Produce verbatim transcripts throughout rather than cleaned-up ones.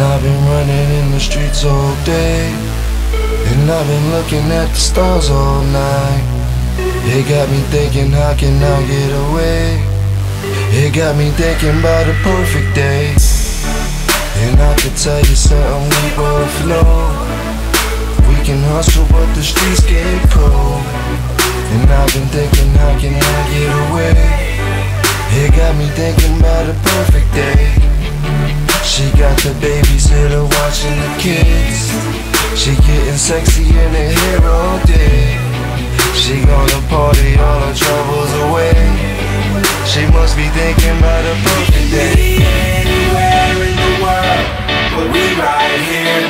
I've been running in the streets all day, and I've been looking at the stars all night. It got me thinking, how can I get away? It got me thinking about a perfect day. And I could tell you something we both know. We can hustle but the streets get cold. And I've been thinking, how can I get away? It got me thinking about a perfect day. She got the babysitter watching the kids. She getting sexy in her hair all day. She gonna party all her troubles away. She must be thinking about a perfect day. We be anywhere in the world, but we right here.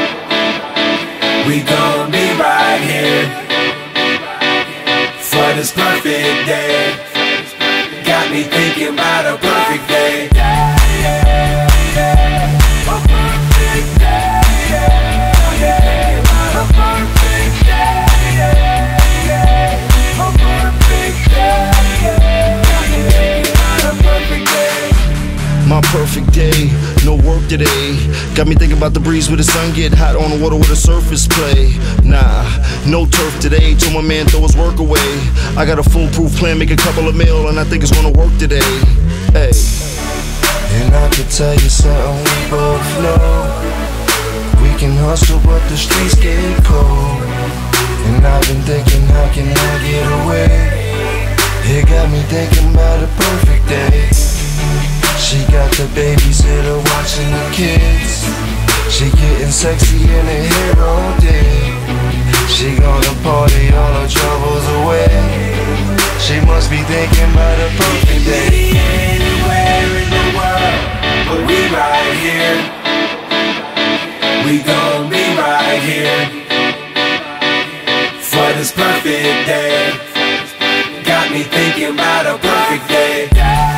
We gon' be right here for this perfect day. Got me thinking about a perfect day. My perfect day, no work today. Got me thinking about the breeze where the sun get hot on the water where the surface play. Nah, no turf today, told my man throw his work away. I got a foolproof plan, make a couple of mil, and I think it's gonna work today. Hey. And I could tell you something we both know. We can hustle but the streets get cold. And I've been thinking, how can I get away? It got me thinking about a perfect day. She got the babysitter watching the kids. She getting sexy in her hair all day. She gonna party all her troubles away. She must be thinking about a perfect day. We be anywhere in the world, but we right here. We gon' be right here for this perfect day. Got me thinking about a perfect day.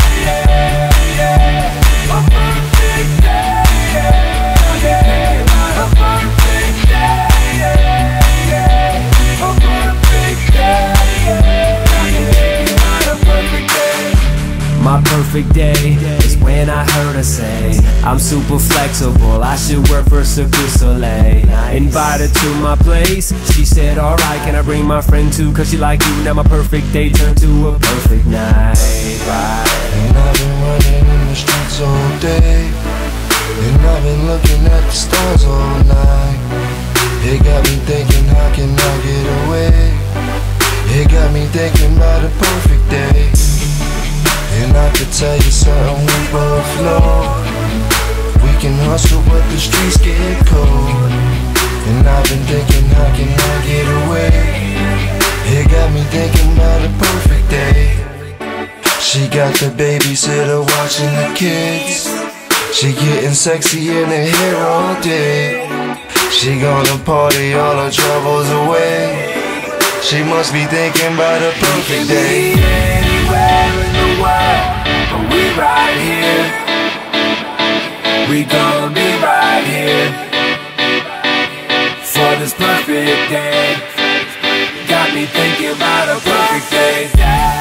My perfect day is when I heard her say, I'm super flexible, I should work for Cirque du Soleil. Invited to my place, she said alright, can I bring my friend too? Cause she like you, now my perfect day turned to a perfect night. Right. And I've been running in the streets all day, and I've been looking at the stars all night. It got me thinking, how can I get away? It got me thinking about a perfect day. And I could tell you something we both know. We can hustle but the streets get cold. And I've been thinking, how can I get away? It got me thinking about a perfect day. She got the babysitter watching the kids. She getting sexy in her hair all day. She gonna party all her troubles away. She must be thinking about a perfect day. We anywhere in the world, but we right here. We gon' be right here for this perfect day. Got me thinking about a perfect day.